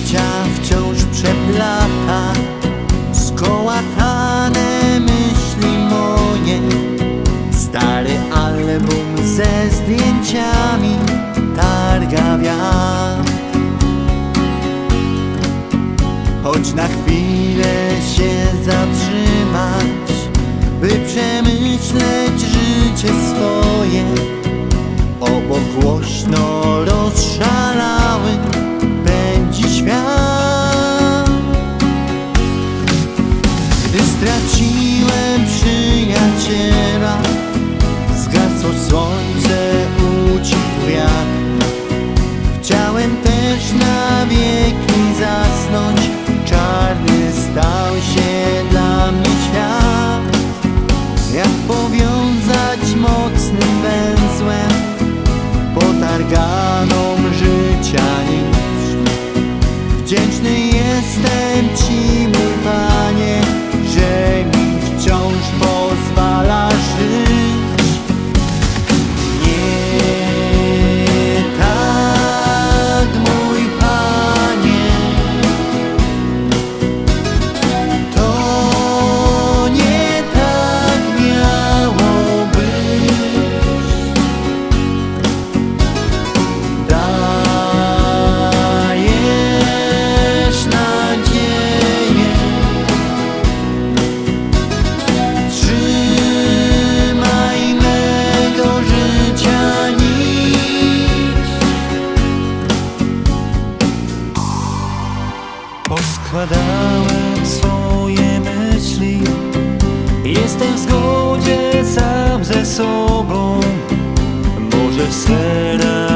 życia wciąż przeplata skołatane myśli moje. Stary album ze zdjęciami targa wiatr. Choć na chwilę się zatrzymać, by przemyśleć życie swoje, obok głośno rozszalały pędzi świat. Gdy straciłem przyjaciela, zgasło słońce, ucichł wiatr. Chciałem też na wieki zasnąć, czarny stał się dla mnie świat. Jak powiązać mocnym węzłem potarganą życia nić. Wdzięczny jestem Ci, mój Panie, że mi wciąż pozwalasz żyć. Nie tak, mój Panie, to nie tak miało być. Dajesz nadzieję, trzymaj mego życia nić. Poskładałem swoje myśli, jestem w zgodzie sam ze sobą. Może w sferach